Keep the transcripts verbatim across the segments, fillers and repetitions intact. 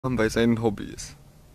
bei seinen Hobbys.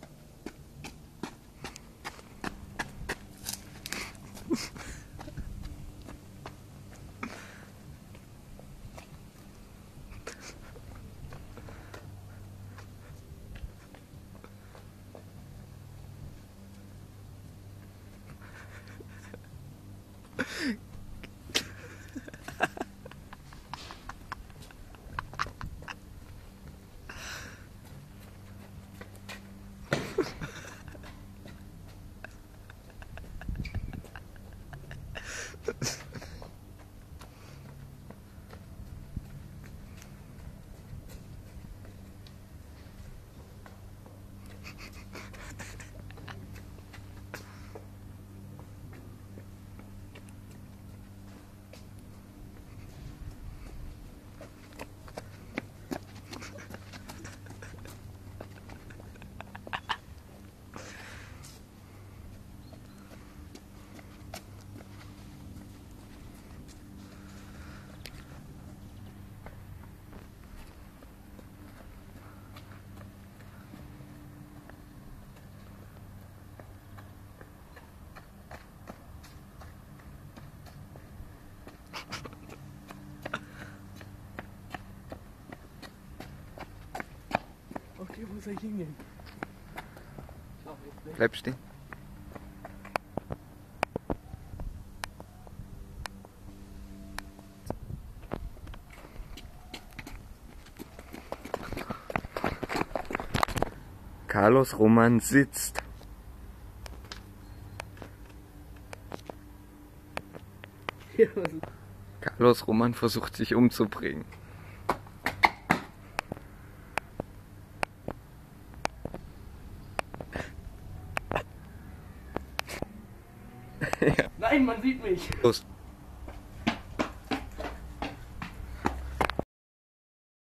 Okay, wo soll ich hingehen? Bleib stehen. Carlos Roman sitzt. Ja, was ist? Carlos Roman versucht sich umzubringen. Ja. Nein, man sieht mich! Los.